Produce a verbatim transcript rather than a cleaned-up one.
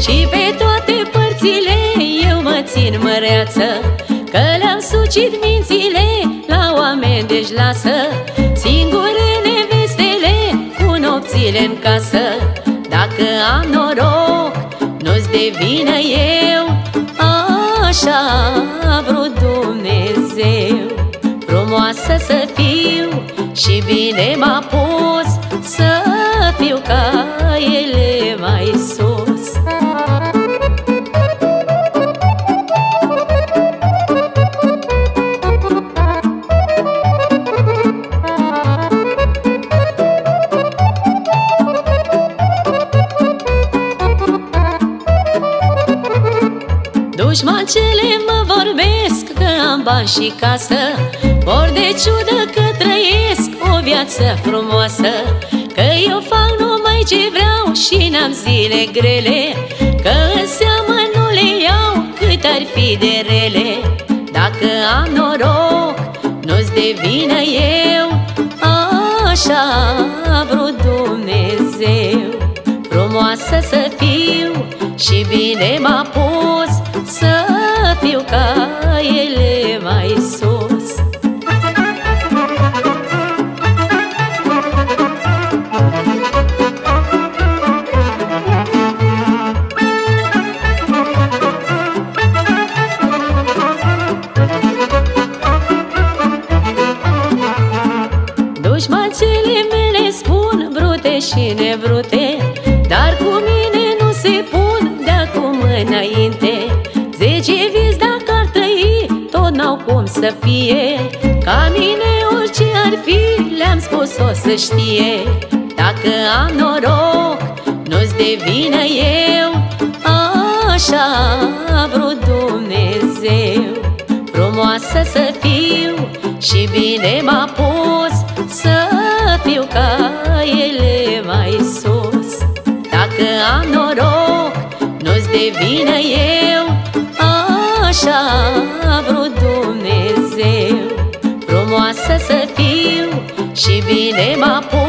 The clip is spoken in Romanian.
și pe toate părțile eu mă țin măreață, că le-am sucit mințile la oameni, deci lasă singure nevestele cu nopțile în casă. Dacă am noroc, nu-ți de vină eu, așa a vrut Dumnezeu. Frumoasă să fiu și bine m-a pus să fiu ca ele mai sus. Dușmancele mă vorbesc că am bani și casă, vor de ciudă că trăiesc o viață frumoasă, că eu fac numai ce vreau și n-am zile grele, că în seamă nu le iau cât ar fi de rele. Dacă am noroc, nu-ți de vină eu, așa a vrut Dumnezeu. Frumoasă să fiu și bine m-a pus să fiu ca ele mai sus. Dușmancele mele spun brute și nevrute, dar cu mine nu se pun de-acum înainte. Zece vieți dacă ar trăi, tot n-au cum să fie ca mine, orice ar fi, le-am spus o să știe. Dacă am noroc, nu-ți de vină eu, așa a vrut Dumnezeu. Frumoasă să fiu și bine m-a pus să fiu ca ele mai sus. Dacă am noroc, nu-ți de vină eu, așa a vrut Dumnezeu. Frumoasă să fiu și bine m-a pus